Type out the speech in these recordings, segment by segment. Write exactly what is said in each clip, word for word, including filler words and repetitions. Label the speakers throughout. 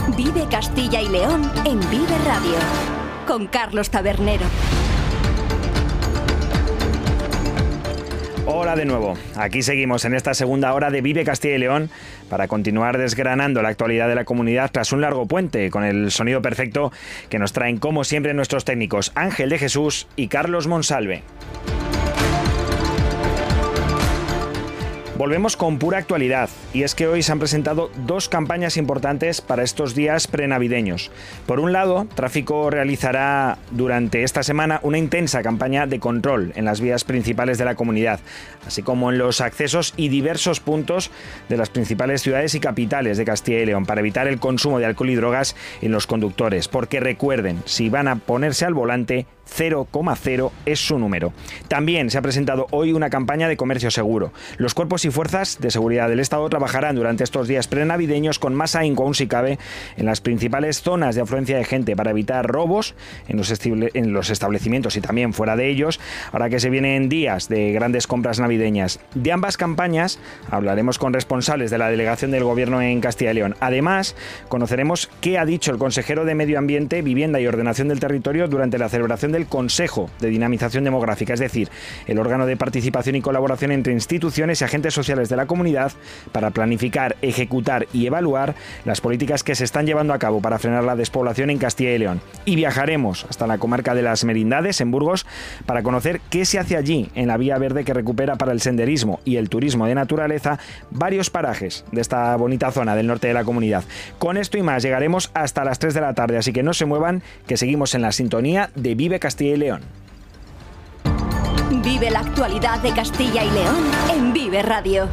Speaker 1: Vive Castilla y León en Vive Radio, con Carlos Tabernero.
Speaker 2: Hola de nuevo, aquí seguimos en esta segunda hora de Vive Castilla y León para continuar desgranando la actualidad de la comunidad tras un largo puente, con el sonido perfecto que nos traen como siempre nuestros técnicos Ángel de Jesús y Carlos Monsalve. Volvemos con pura actualidad, y es que hoy se han presentado dos campañas importantes para estos días prenavideños. Por un lado, Tráfico realizará durante esta semana una intensa campaña de control en las vías principales de la comunidad, así como en los accesos y diversos puntos de las principales ciudades y capitales de Castilla y León, para evitar el consumo de alcohol y drogas en los conductores, porque recuerden, si van a ponerse al volante, cero coma cero es su número. También se ha presentado hoy una campaña de comercio seguro. Los cuerpos y fuerzas de seguridad del Estado trabajarán durante estos días prenavideños con más ahínco, aún si cabe, en las principales zonas de afluencia de gente, para evitar robos en los, en los establecimientos y también fuera de ellos, ahora que se vienen días de grandes compras navideñas. De ambas campañas hablaremos con responsables de la delegación del Gobierno en Castilla y León. Además, conoceremos qué ha dicho el consejero de Medio Ambiente, Vivienda y Ordenación del Territorio durante la celebración de el Consejo de Dinamización Demográfica, es decir, el órgano de participación y colaboración entre instituciones y agentes sociales de la comunidad para planificar, ejecutar y evaluar las políticas que se están llevando a cabo para frenar la despoblación en Castilla y León. Y viajaremos hasta la comarca de las Merindades, en Burgos, para conocer qué se hace allí en la vía verde que recupera para el senderismo y el turismo de naturaleza varios parajes de esta bonita zona del norte de la comunidad. Con esto y más llegaremos hasta las tres de la tarde, así que no se muevan, que seguimos en la sintonía de Vive Castilla y León.
Speaker 1: Vive la actualidad de Castilla y León en Vive Radio.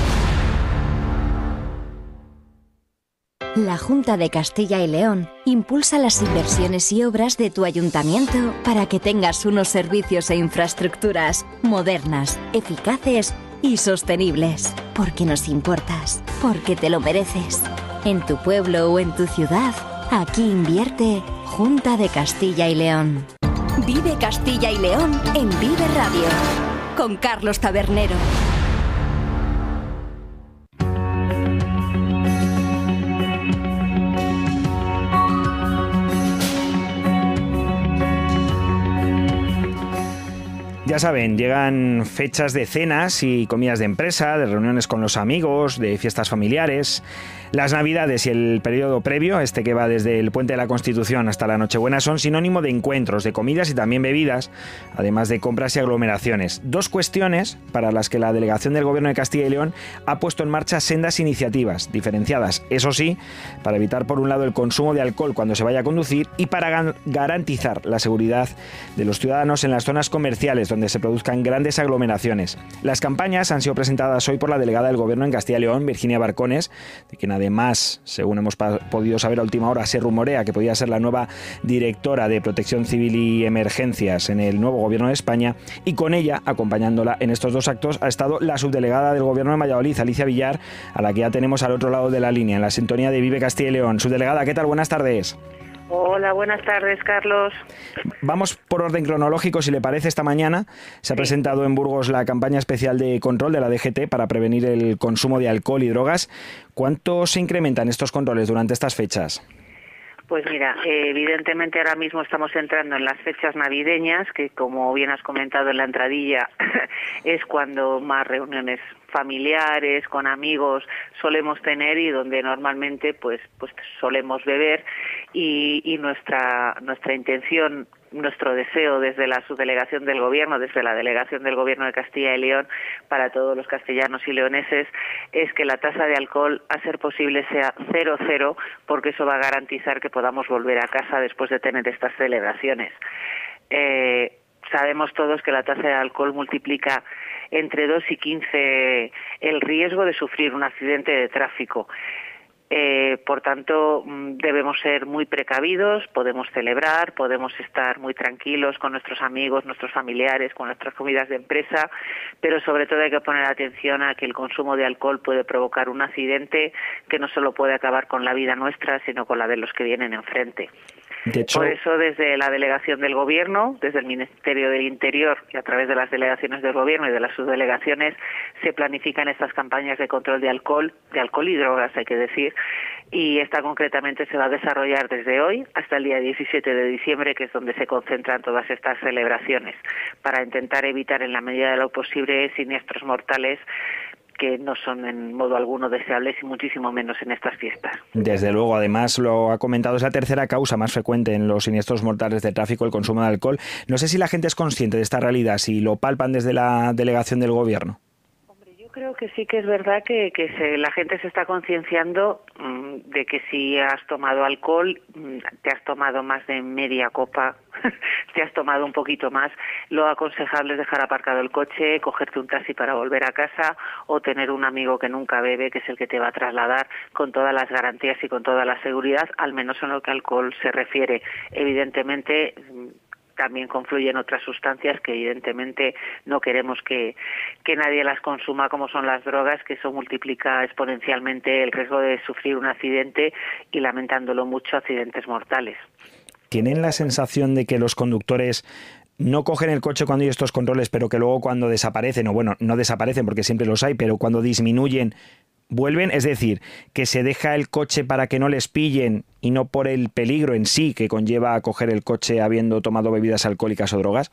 Speaker 1: La Junta de Castilla y León impulsa las inversiones y obras de tu ayuntamiento para que tengas unos servicios e infraestructuras modernas, eficaces y sostenibles. Porque nos importas, porque te lo mereces. En tu pueblo o en tu ciudad, aquí invierte Junta de Castilla y León. Vive Castilla y León en Vive Radio, con Carlos Tabernero.
Speaker 2: Ya saben, llegan fechas de cenas y comidas de empresa, de reuniones con los amigos, de fiestas familiares. Las Navidades y el periodo previo, este que va desde el Puente de la Constitución hasta la Nochebuena, son sinónimo de encuentros, de comidas y también bebidas, además de compras y aglomeraciones. Dos cuestiones para las que la delegación del Gobierno de Castilla y León ha puesto en marcha sendas iniciativas, diferenciadas, eso sí, para evitar por un lado el consumo de alcohol cuando se vaya a conducir y para garantizar la seguridad de los ciudadanos en las zonas comerciales donde se produzcan grandes aglomeraciones. Las campañas han sido presentadas hoy por la delegada del Gobierno en Castilla y León, Virginia Barcones, de quien además, según hemos podido saber a última hora, se rumorea que podía ser la nueva directora de Protección Civil y Emergencias en el nuevo Gobierno de España, y con ella, acompañándola en estos dos actos, ha estado la subdelegada del Gobierno de Valladolid, Alicia Villar, a la que ya tenemos al otro lado de la línea, en la sintonía de Vive Castilla y León. Subdelegada, ¿qué tal? Buenas tardes.
Speaker 3: Hola, buenas tardes, Carlos.
Speaker 2: Vamos por orden cronológico, si le parece. Esta mañana se ha sí. presentado en Burgos la campaña especial de control de la D G T para prevenir el consumo de alcohol y drogas. ¿Cuánto se incrementan estos controles durante estas fechas?
Speaker 3: Pues mira, eh, evidentemente ahora mismo estamos entrando en las fechas navideñas, que como bien has comentado en la entradilla, es cuando más reuniones familiares, con amigos solemos tener y donde normalmente pues pues solemos beber y, y nuestra nuestra intención, nuestro deseo desde la subdelegación del Gobierno, desde la delegación del Gobierno de Castilla y León para todos los castellanos y leoneses, es que la tasa de alcohol, a ser posible, sea cero cero, porque eso va a garantizar que podamos volver a casa después de tener estas celebraciones. Eh, sabemos todos que la tasa de alcohol multiplica entre dos y quince el riesgo de sufrir un accidente de tráfico. Eh, por tanto, debemos ser muy precavidos, podemos celebrar, podemos estar muy tranquilos con nuestros amigos, nuestros familiares, con nuestras comidas de empresa, pero sobre todo hay que poner atención a que el consumo de alcohol puede provocar un accidente que no solo puede acabar con la vida nuestra, sino con la de los que vienen enfrente.
Speaker 2: De hecho,
Speaker 3: por eso, desde la delegación del Gobierno, desde el Ministerio del Interior y a través de las delegaciones del Gobierno y de las subdelegaciones, se planifican estas campañas de control de alcohol, de alcohol y drogas, hay que decir, y esta concretamente se va a desarrollar desde hoy hasta el día diecisiete de diciembre, que es donde se concentran todas estas celebraciones, para intentar evitar en la medida de lo posible siniestros mortales que no son en modo alguno deseables y muchísimo menos en estas fiestas.
Speaker 2: Desde luego, además lo ha comentado, es la tercera causa más frecuente en los siniestros mortales de tráfico, el consumo de alcohol. No sé si la gente es consciente de esta realidad, si lo palpan desde la delegación del Gobierno.
Speaker 3: Yo creo que sí que es verdad que, que se, la gente se está concienciando mmm, de que si has tomado alcohol, mmm, te has tomado más de media copa, te has tomado un poquito más, lo aconsejable es dejar aparcado el coche, cogerte un taxi para volver a casa o tener un amigo que nunca bebe, que es el que te va a trasladar con todas las garantías y con toda la seguridad, al menos en lo que alcohol se refiere. Evidentemente, también confluyen otras sustancias que evidentemente no queremos que, que nadie las consuma, como son las drogas, que eso multiplica exponencialmente el riesgo de sufrir un accidente y, lamentándolo mucho, accidentes mortales.
Speaker 2: ¿Tienen la sensación de que los conductores no cogen el coche cuando hay estos controles, pero que luego cuando desaparecen, o bueno, no desaparecen porque siempre los hay, pero cuando disminuyen, vuelven? Es decir, que se deja el coche para que no les pillen y no por el peligro en sí que conlleva a coger el coche habiendo tomado bebidas alcohólicas o drogas.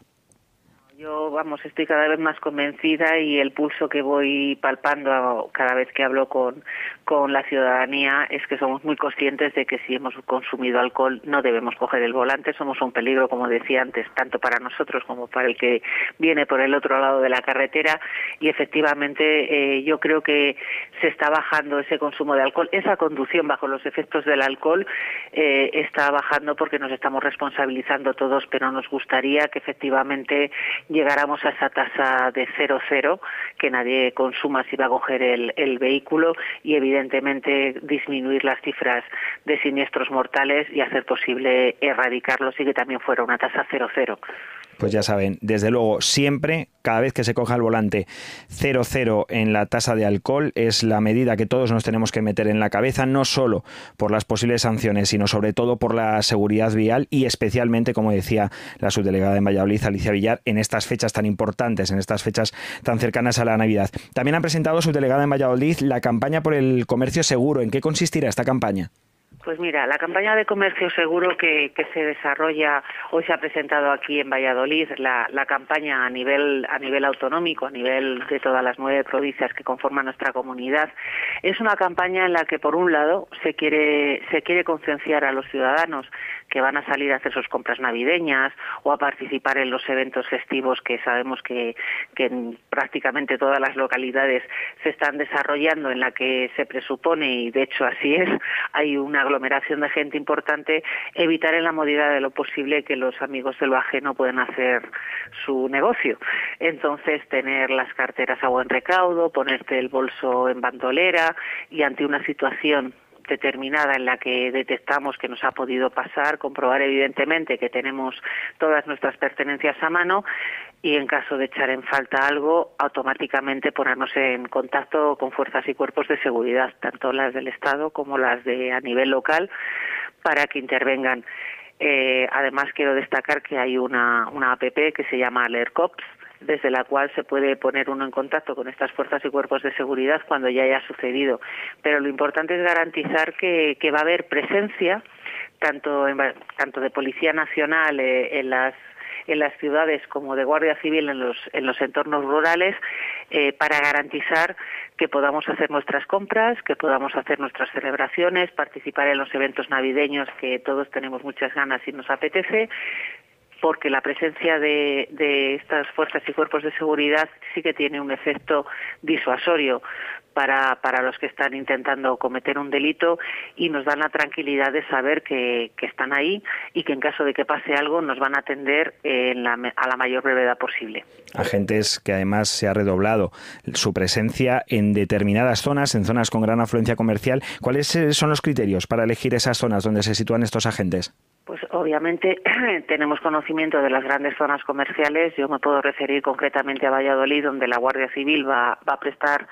Speaker 3: Yo, vamos, estoy cada vez más convencida y el pulso que voy palpando cada vez que hablo con, con la ciudadanía es que somos muy conscientes de que si hemos consumido alcohol no debemos coger el volante, somos un peligro, como decía antes, tanto para nosotros como para el que viene por el otro lado de la carretera, y efectivamente eh, yo creo que se está bajando ese consumo de alcohol, esa conducción bajo los efectos del alcohol eh, está bajando porque nos estamos responsabilizando todos, pero nos gustaría que efectivamente llegáramos a esa tasa de cero cero, que nadie consuma si va a coger el, el vehículo, y evidentemente disminuir las cifras de siniestros mortales y hacer posible erradicarlos y que también fuera una tasa cero cero.
Speaker 2: Pues ya saben, desde luego, siempre, cada vez que se coja el volante, cero cero en la tasa de alcohol es la medida que todos nos tenemos que meter en la cabeza, no solo por las posibles sanciones, sino sobre todo por la seguridad vial y especialmente, como decía la subdelegada en Valladolid, Alicia Villar, en estas fechas tan importantes, en estas fechas tan cercanas a la Navidad. También han presentado, subdelegada en Valladolid, la campaña por el comercio seguro. ¿En qué consistirá esta campaña?
Speaker 3: Pues mira, la campaña de comercio seguro que, que se desarrolla, hoy se ha presentado aquí en Valladolid, la, la campaña a nivel, a nivel autonómico, a nivel de todas las nueve provincias que conforman nuestra comunidad. Es una campaña en la que, por un lado, se quiere, se quiere concienciar a los ciudadanos que van a salir a hacer sus compras navideñas o a participar en los eventos festivos que sabemos que, que en prácticamente todas las localidades se están desarrollando, en la que se presupone, y de hecho así es, hay una aglomeración de gente importante, evitar en la medida de lo posible que los amigos de lo ajeno puedan hacer su negocio. Entonces, tener las carteras a buen recaudo, ponerte el bolso en bandolera, y ante una situación determinada en la que detectamos que nos ha podido pasar, comprobar evidentemente que tenemos todas nuestras pertenencias a mano, y en caso de echar en falta algo, automáticamente ponernos en contacto con fuerzas y cuerpos de seguridad, tanto las del Estado como las de a nivel local, para que intervengan. Eh, además, quiero destacar que hay una, una app que se llama AlertCops, desde la cual se puede poner uno en contacto con estas fuerzas y cuerpos de seguridad cuando ya haya sucedido. Pero lo importante es garantizar que, que va a haber presencia tanto, en, tanto de Policía Nacional eh, en las en las ciudades como de Guardia Civil en los en los entornos rurales, eh, para garantizar que podamos hacer nuestras compras, que podamos hacer nuestras celebraciones, participar en los eventos navideños que todos tenemos muchas ganas y nos apetece, porque la presencia de, de estas fuerzas y cuerpos de seguridad sí que tiene un efecto disuasorio para, para los que están intentando cometer un delito, y nos dan la tranquilidad de saber que, que están ahí y que en caso de que pase algo nos van a atender en la, a la mayor brevedad posible.
Speaker 2: Agentes que además se ha redoblado su presencia en determinadas zonas, en zonas con gran afluencia comercial. ¿Cuáles son los criterios para elegir esas zonas donde se sitúan estos agentes?
Speaker 3: Pues obviamente tenemos conocimiento de las grandes zonas comerciales. Yo me puedo referir concretamente a Valladolid, donde la Guardia Civil va, va a prestar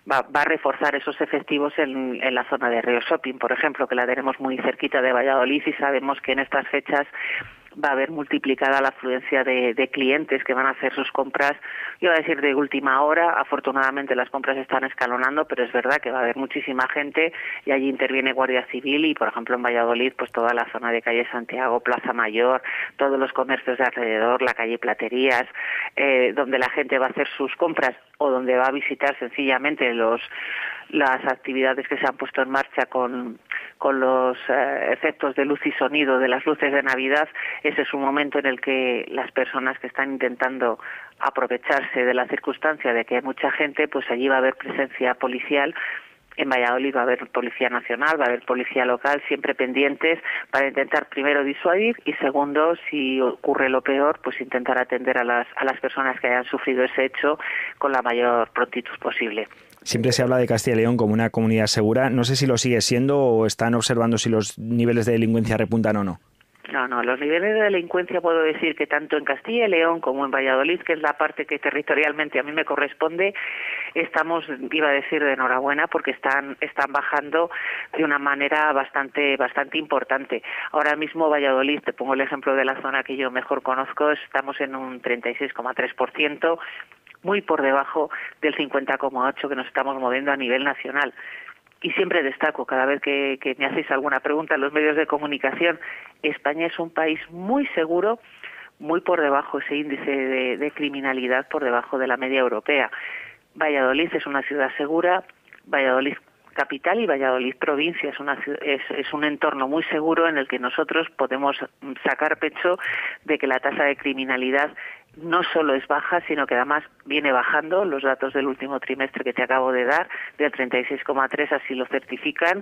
Speaker 3: va, va a reforzar esos efectivos en, en la zona de Río Shopping, por ejemplo, que la tenemos muy cerquita de Valladolid y sabemos que en estas fechas va a haber multiplicada la afluencia de, de clientes que van a hacer sus compras, yo voy a decir de última hora. Afortunadamente las compras están escalonando, pero es verdad que va a haber muchísima gente y allí interviene Guardia Civil y, por ejemplo, en Valladolid, pues toda la zona de calle Santiago, Plaza Mayor, todos los comercios de alrededor, la calle Platerías, eh, donde la gente va a hacer sus compras o donde va a visitar sencillamente los las actividades que se han puesto en marcha con, con los eh, efectos de luz y sonido de las luces de Navidad. Ese es un momento en el que las personas que están intentando aprovecharse de la circunstancia de que hay mucha gente, pues allí va a haber presencia policial. En Valladolid va a haber policía nacional, va a haber policía local, siempre pendientes para intentar primero disuadir y segundo, si ocurre lo peor, pues intentar atender a las a las personas que hayan sufrido ese hecho con la mayor prontitud posible.
Speaker 2: Siempre se habla de Castilla y León como una comunidad segura. No sé si lo sigue siendo o están observando si los niveles de delincuencia repuntan o no.
Speaker 3: No, no, los niveles de delincuencia puedo decir que tanto en Castilla y León como en Valladolid, que es la parte que territorialmente a mí me corresponde, estamos, iba a decir, de enhorabuena porque están están bajando de una manera bastante bastante importante. Ahora mismo Valladolid, te pongo el ejemplo de la zona que yo mejor conozco, estamos en un treinta y seis coma tres por ciento, muy por debajo del cincuenta coma ocho por ciento que nos estamos moviendo a nivel nacional. Y siempre destaco, cada vez que, que me hacéis alguna pregunta en los medios de comunicación, España es un país muy seguro, muy por debajo ese índice de, de criminalidad, por debajo de la media europea. Valladolid es una ciudad segura, Valladolid capital y Valladolid provincia es, una, es, es un entorno muy seguro en el que nosotros podemos sacar pecho de que la tasa de criminalidad no solo es baja, sino que además viene bajando. Los datos del último trimestre que te acabo de dar, del treinta y seis coma tres, así lo certifican.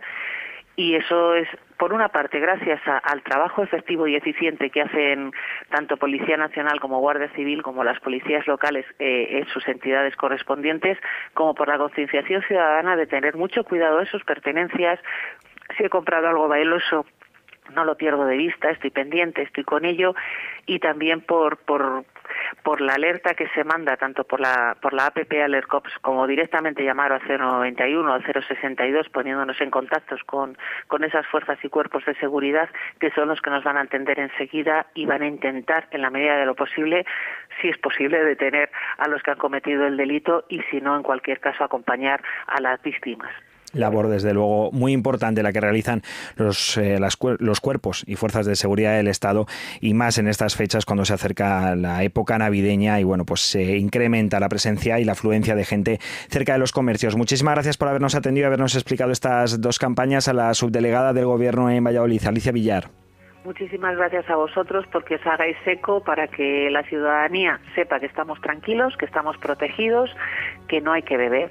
Speaker 3: Y eso es, por una parte, gracias a, al trabajo efectivo y eficiente que hacen tanto Policía Nacional como Guardia Civil, como las policías locales eh, en sus entidades correspondientes, como por la concienciación ciudadana de tener mucho cuidado de sus pertenencias. Si he comprado algo bailoso, no lo pierdo de vista, estoy pendiente, estoy con ello, y también por por por la alerta que se manda tanto por la por la app Alert Cops como directamente llamar al cero noventa y uno o al cero sesenta y dos poniéndonos en contactos con con esas fuerzas y cuerpos de seguridad que son los que nos van a atender enseguida y van a intentar en la medida de lo posible, si es posible, detener a los que han cometido el delito y si no, en cualquier caso, acompañar a las víctimas.
Speaker 2: Labor, desde luego, muy importante la que realizan los, eh, las, los cuerpos y fuerzas de seguridad del Estado, y más en estas fechas cuando se acerca la época navideña y bueno, pues se incrementa la presencia y la afluencia de gente cerca de los comercios. Muchísimas gracias por habernos atendido y habernos explicado estas dos campañas a la subdelegada del Gobierno en Valladolid, Alicia Villar.
Speaker 3: Muchísimas gracias a vosotros porque os hagáis eco para que la ciudadanía sepa que estamos tranquilos, que estamos protegidos, que no hay que beber.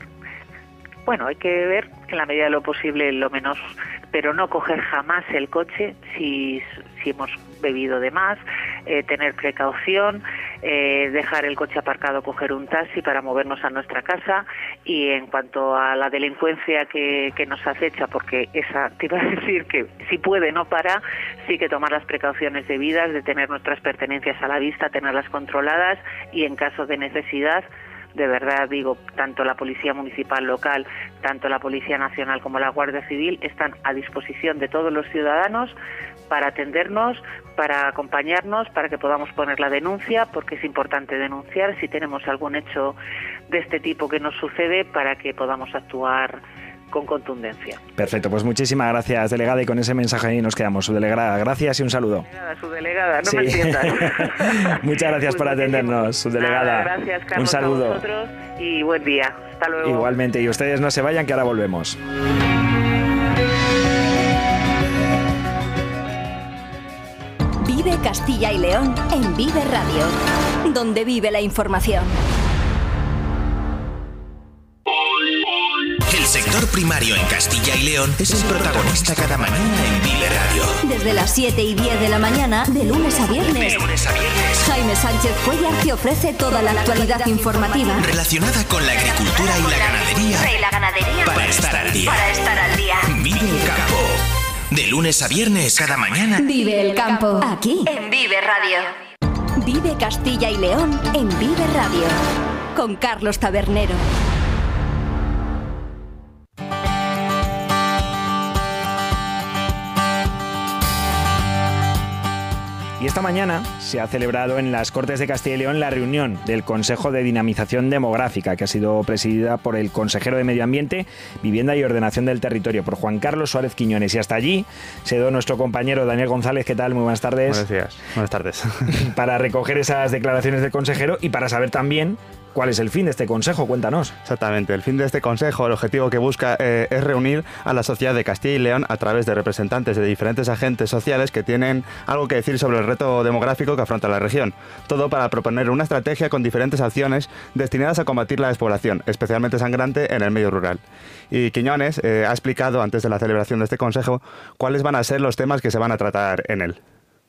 Speaker 3: Bueno, hay que beber en la medida de lo posible lo menos, pero no coger jamás el coche si, si hemos bebido de más, eh, tener precaución, eh, dejar el coche aparcado, coger un taxi para movernos a nuestra casa. Y en cuanto a la delincuencia que, que nos acecha, porque esa, te iba a decir que si puede no para, sí que tomar las precauciones debidas, de tener nuestras pertenencias a la vista, tenerlas controladas y en caso de necesidad, de verdad digo, tanto la Policía Municipal local, tanto la Policía Nacional como la Guardia Civil están a disposición de todos los ciudadanos para atendernos, para acompañarnos, para que podamos poner la denuncia, porque es importante denunciar si tenemos algún hecho de este tipo que nos sucede para que podamos actuar con contundencia.
Speaker 2: Perfecto, pues muchísimas gracias, delegada, y con ese mensaje ahí nos quedamos. Subdelegada, gracias y un saludo.
Speaker 3: Subdelegada, no
Speaker 2: sí.
Speaker 3: me entiendas.
Speaker 2: Muchas gracias pues por atendernos, subdelegada.
Speaker 3: Nada, gracias, Carlos,
Speaker 2: un saludo.
Speaker 3: a vosotros y buen día. Hasta luego.
Speaker 2: Igualmente, y ustedes no se vayan, que ahora volvemos.
Speaker 1: Vive Castilla y León en Vive Radio, donde vive la información.
Speaker 4: El sector primario en Castilla y León es el protagonista cada mañana en Vive Radio.
Speaker 1: Desde las siete y diez de la mañana, de lunes a viernes.
Speaker 4: De lunes a viernes.
Speaker 1: Jaime Sánchez Cuellar te ofrece toda la actualidad informativa
Speaker 4: relacionada con la agricultura y la ganadería.
Speaker 1: Y la ganadería.
Speaker 4: Para estar al día.
Speaker 1: Para estar al día.
Speaker 4: Vive el campo. De lunes a viernes, cada mañana.
Speaker 1: Vive el campo. Aquí, en Vive Radio. Vive Castilla y León en Vive Radio. Con Carlos Tabernero.
Speaker 2: Y esta mañana se ha celebrado en las Cortes de Castilla y León la reunión del Consejo de Dinamización Demográfica, que ha sido presidida por el consejero de Medio Ambiente, Vivienda y Ordenación del Territorio, por Juan Carlos Suárez Quiñones. Y hasta allí se dio nuestro compañero Daniel González. ¿Qué tal? Muy buenas tardes.
Speaker 5: Buenos días. Buenas tardes.
Speaker 2: Para recoger esas declaraciones del consejero y para saber también ¿cuál es el fin de este consejo? Cuéntanos.
Speaker 5: Exactamente. El fin de este consejo, el objetivo que busca eh, es reunir a la sociedad de Castilla y León a través de representantes de diferentes agentes sociales que tienen algo que decir sobre el reto demográfico que afronta la región. Todo para proponer una estrategia con diferentes acciones destinadas a combatir la despoblación, especialmente sangrante en el medio rural. Y Quiñones eh, ha explicado antes de la celebración de este consejo cuáles van a ser los temas que se van a tratar en él.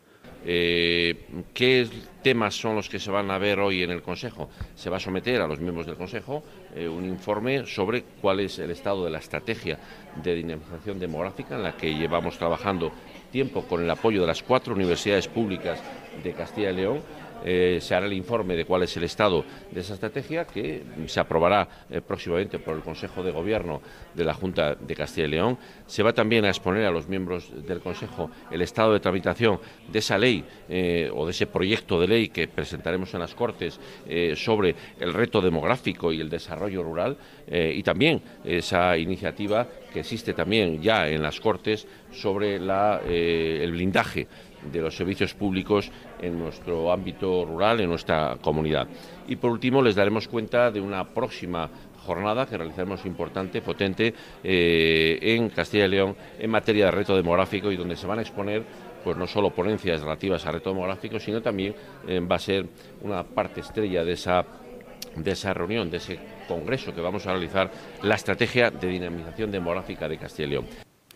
Speaker 6: Eh, ¿Qué temas son los que se van a ver hoy en el Consejo? Se va a someter a los miembros del Consejo eh, un informe sobre cuál es el estado de la estrategia de dinamización demográfica en la que llevamos trabajando tiempo con el apoyo de las cuatro universidades públicas de Castilla y León. Eh, se hará el informe de cuál es el estado de esa estrategia que se aprobará eh, próximamente por el Consejo de Gobierno de la Junta de Castilla y León. Se va también a exponer a los miembros del Consejo el estado de tramitación de esa ley eh, o de ese proyecto de ley que presentaremos en las Cortes eh, sobre el reto demográfico y el desarrollo rural eh, y también esa iniciativa que existe también ya en las Cortes sobre la, eh, el blindaje de los servicios públicos en nuestro ámbito rural, en nuestra comunidad. Y por último les daremos cuenta de una próxima jornada que realizaremos importante, potente, eh, en Castilla y León en materia de reto demográfico y donde se van a exponer pues no solo ponencias relativas a reto demográfico, sino también eh, va a ser una parte estrella de esa, de esa reunión, de ese congreso que vamos a realizar, la estrategia de dinamización demográfica de Castilla y León.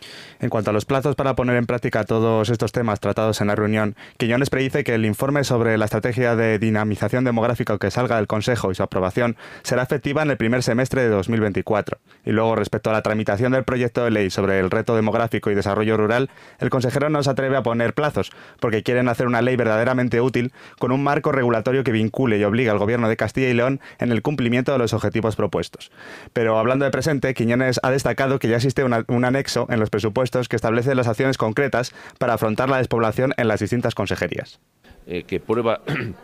Speaker 5: En cuanto a los plazos para poner en práctica todos estos temas tratados en la reunión, Quiñones predice que el informe sobre la estrategia de dinamización demográfica que salga del Consejo y su aprobación será efectiva en el primer semestre de dos mil veinticuatro. Y luego, respecto a la tramitación del proyecto de ley sobre el reto demográfico y desarrollo rural, el consejero no se atreve a poner plazos, porque quieren hacer una ley verdaderamente útil con un marco regulatorio que vincule y obligue al Gobierno de Castilla y León en el cumplimiento de los objetivos propuestos. Pero hablando de presente, Quiñones ha destacado que ya existe una, un anexo en los presupuestos que establece las acciones concretas para afrontar la despoblación en las distintas consejerías.
Speaker 6: Eh, que prueba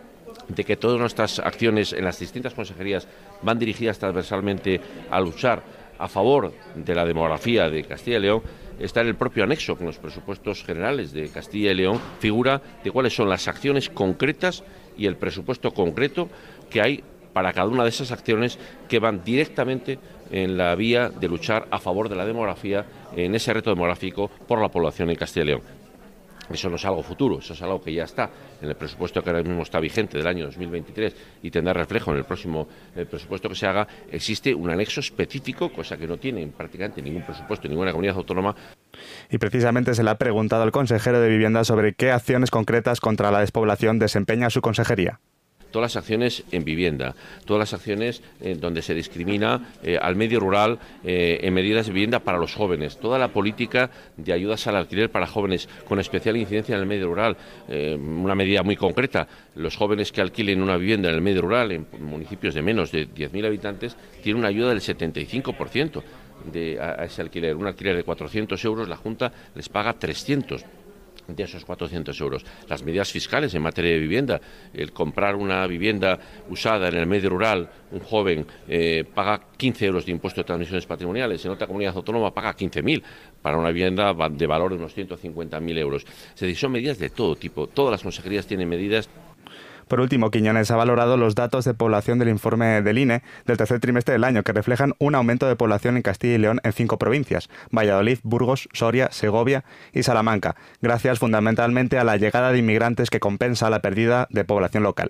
Speaker 6: de que todas nuestras acciones en las distintas consejerías van dirigidas transversalmente a luchar a favor de la demografía de Castilla y León. Está en el propio anexo con los presupuestos generales de Castilla y León, figura de cuáles son las acciones concretas y el presupuesto concreto que hay para cada una de esas acciones que van directamente en la vía de luchar a favor de la demografía, en ese reto demográfico por la población en Castilla y León. Eso no es algo futuro, eso es algo que ya está en el presupuesto que ahora mismo está vigente del año dos mil veintitrés y tendrá reflejo en el próximo eh, presupuesto que se haga. Existe un anexo específico, cosa que no tiene prácticamente ningún presupuesto, ninguna comunidad autónoma.
Speaker 5: Y precisamente se le ha preguntado al consejero de Vivienda sobre qué acciones concretas contra la despoblación desempeña su consejería.
Speaker 6: Todas las acciones en vivienda, todas las acciones en donde se discrimina eh, al medio rural eh, en medidas de vivienda para los jóvenes, toda la política de ayudas al alquiler para jóvenes con especial incidencia en el medio rural, eh, una medida muy concreta, los jóvenes que alquilen una vivienda en el medio rural, en municipios de menos de diez mil habitantes, tienen una ayuda del setenta y cinco por ciento de, a, a ese alquiler, un alquiler de cuatrocientos euros, la Junta les paga trescientos de esos cuatrocientos euros. Las medidas fiscales en materia de vivienda, el comprar una vivienda usada en el medio rural, un joven eh, paga quince euros de impuesto de transmisiones patrimoniales, en otra comunidad autónoma paga quince mil para una vivienda de valor de unos ciento cincuenta mil euros. Es decir, son medidas de todo tipo, todas las consejerías tienen medidas.
Speaker 5: Por último, Quiñones ha valorado los datos de población del informe del I N E del tercer trimestre del año, que reflejan un aumento de población en Castilla y León en cinco provincias: Valladolid, Burgos, Soria, Segovia y Salamanca, gracias fundamentalmente a la llegada de inmigrantes que compensa la pérdida de población local.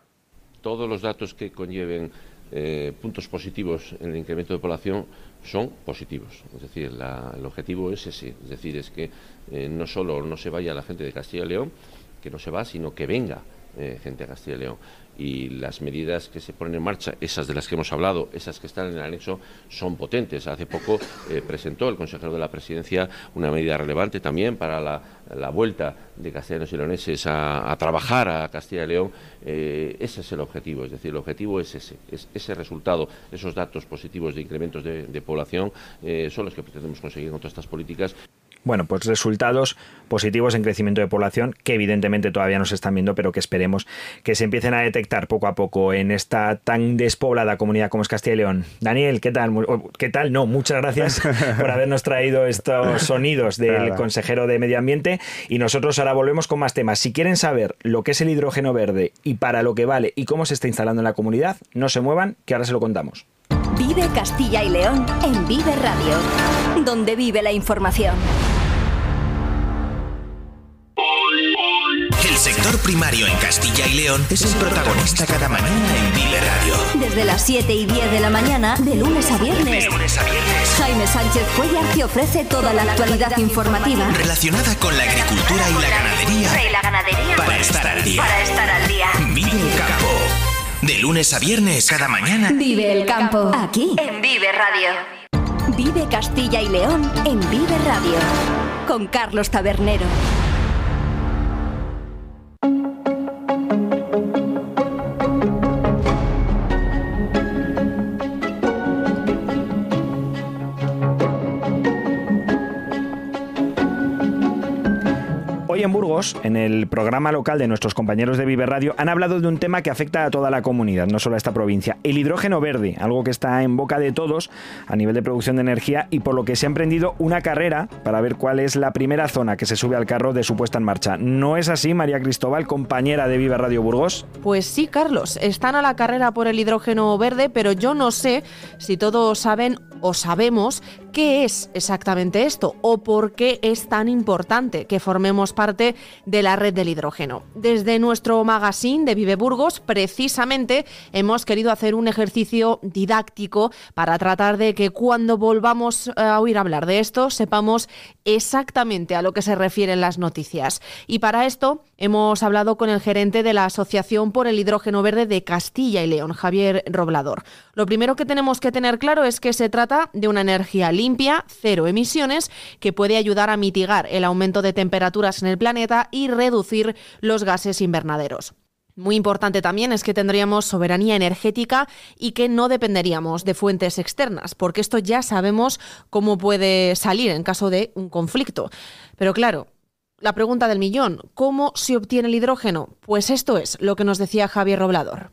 Speaker 6: Todos los datos que conlleven eh, puntos positivos en el incremento de población son positivos, es decir, la, el objetivo es ese, es decir, es que eh, no solo no se vaya la gente de Castilla y León, que no se va, sino que venga Eh, gente a Castilla y León. Y las medidas que se ponen en marcha, esas de las que hemos hablado, esas que están en el anexo, son potentes. Hace poco eh, presentó el consejero de la Presidencia una medida relevante también para la, la vuelta de castellanos y leoneses a, a trabajar a Castilla y León. Eh, ese es el objetivo, es decir, el objetivo es ese, es ese resultado, esos datos positivos de incrementos de, de población eh, son los que pretendemos conseguir con todas estas políticas.
Speaker 2: Bueno, pues resultados positivos en crecimiento de población que evidentemente todavía no se están viendo, pero que esperemos que se empiecen a detectar poco a poco en esta tan despoblada comunidad como es Castilla y León. Daniel, ¿qué tal? ¿Qué tal? No, muchas gracias por habernos traído estos sonidos del Nada. consejero de Medio Ambiente, y nosotros ahora volvemos con más temas. Si quieren saber lo que es el hidrógeno verde y para lo que vale y cómo se está instalando en la comunidad, no se muevan, que ahora se lo contamos.
Speaker 1: Vive Castilla y León en Vive Radio, donde vive la información.
Speaker 4: El sector primario en Castilla y León es el protagonista cada mañana en Vive Radio.
Speaker 1: Desde las siete y diez de la mañana, de lunes a viernes.
Speaker 4: De lunes a viernes.
Speaker 1: Jaime Sánchez Cuellar te ofrece toda la actualidad informativa
Speaker 4: relacionada con la agricultura y la ganadería.
Speaker 1: Y la ganadería.
Speaker 4: Para estar al día.
Speaker 1: Para estar al día.
Speaker 4: Vive el campo. De lunes a viernes, cada mañana.
Speaker 1: Vive el campo. Aquí, en Vive Radio. Vive Castilla y León en Vive Radio. Con Carlos Tabernero.
Speaker 2: Hoy en Burgos, en el programa local de nuestros compañeros de Vive Radio, han hablado de un tema que afecta a toda la comunidad, no solo a esta provincia. El hidrógeno verde, algo que está en boca de todos a nivel de producción de energía, y por lo que se ha emprendido una carrera para ver cuál es la primera zona que se sube al carro de su puesta en marcha. ¿No es así, María Cristóbal, compañera de Vive Radio Burgos?
Speaker 7: Pues sí, Carlos, están a la carrera por el hidrógeno verde, pero yo no sé si todos saben o sabemos qué es exactamente esto o por qué es tan importante que formemos parte de la red del hidrógeno. Desde nuestro magazine de Vive Burgos, precisamente, hemos querido hacer un ejercicio didáctico para tratar de que cuando volvamos a oír hablar de esto, sepamos exactamente a lo que se refieren las noticias. Y para esto hemos hablado con el gerente de la Asociación por el Hidrógeno Verde de Castilla y León, Javier Roblador. Lo primero que tenemos que tener claro es que se trata de una energía limpia, cero emisiones, que puede ayudar a mitigar el aumento de temperaturas en el planeta y reducir los gases invernaderos. Muy importante también es que tendríamos soberanía energética y que no dependeríamos de fuentes externas, porque esto ya sabemos cómo puede salir en caso de un conflicto. Pero claro, la pregunta del millón, ¿cómo se obtiene el hidrógeno? Pues esto es lo que nos decía Javier Roblador.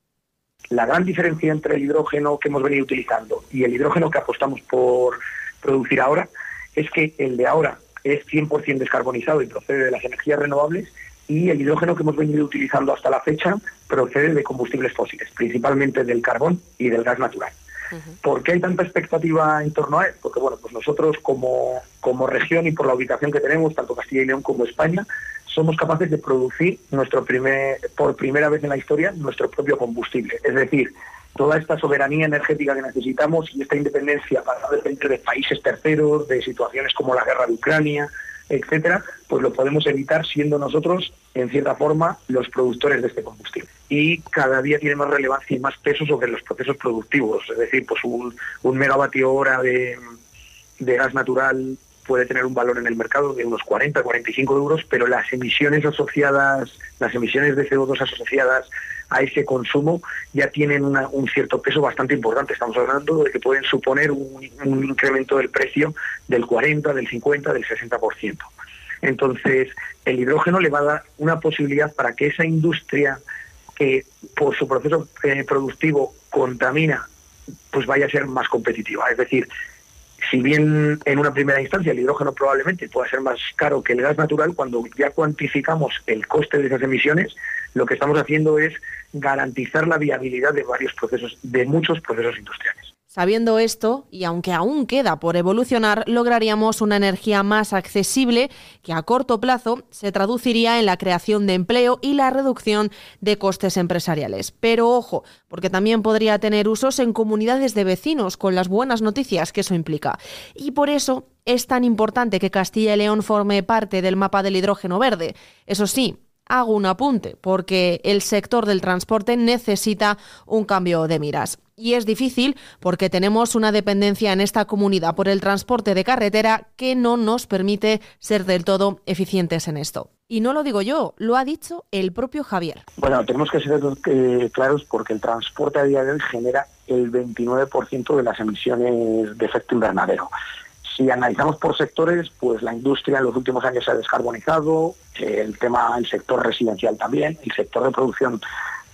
Speaker 8: La gran diferencia entre el hidrógeno que hemos venido utilizando y el hidrógeno que apostamos por producir ahora es que el de ahora es cien por ciento descarbonizado y procede de las energías renovables, y el hidrógeno que hemos venido utilizando hasta la fecha procede de combustibles fósiles, principalmente del carbón y del gas natural. Uh-huh. ¿Por qué hay tanta expectativa en torno a él? Porque bueno, pues nosotros como, como región y por la ubicación que tenemos, tanto Castilla y León como España, somos capaces de producir nuestro primer, por primera vez en la historia nuestro propio combustible. Es decir, toda esta soberanía energética que necesitamos y esta independencia para no depender de países terceros, de situaciones como la guerra de Ucrania, etcétera, pues lo podemos evitar siendo nosotros, en cierta forma, los productores de este combustible. Y cada día tiene más relevancia y más peso sobre los procesos productivos. Es decir, pues un, un megavatio hora de, de gas natural puede tener un valor en el mercado de unos cuarenta a cuarenta y cinco euros, pero las emisiones asociadas, las emisiones de C O dos asociadas a ese consumo ya tienen una, un cierto peso bastante importante. Estamos hablando de que pueden suponer un, un incremento del precio del cuarenta, del cincuenta, del sesenta por ciento. Entonces, el hidrógeno le va a dar una posibilidad para que esa industria que por su proceso eh, productivo contamina, pues vaya a ser más competitiva. Es decir, si bien en una primera instancia el hidrógeno probablemente pueda ser más caro que el gas natural, cuando ya cuantificamos el coste de esas emisiones, lo que estamos haciendo es garantizar la viabilidad de varios procesos, de muchos procesos industriales.
Speaker 7: Sabiendo esto, y aunque aún queda por evolucionar, lograríamos una energía más accesible que a corto plazo se traduciría en la creación de empleo y la reducción de costes empresariales. Pero ojo, porque también podría tener usos en comunidades de vecinos, con las buenas noticias que eso implica. Y por eso es tan importante que Castilla y León forme parte del mapa del hidrógeno verde. Eso sí, hago un apunte, porque el sector del transporte necesita un cambio de miras. Y es difícil porque tenemos una dependencia en esta comunidad por el transporte de carretera que no nos permite ser del todo eficientes en esto. Y no lo digo yo, lo ha dicho el propio Javier.
Speaker 8: Bueno, tenemos que ser eh, claros porque el transporte a día de hoy genera el veintinueve por ciento de las emisiones de efecto invernadero. Si analizamos por sectores, pues la industria en los últimos años se ha descarbonizado, el tema, el sector residencial también, el sector de producción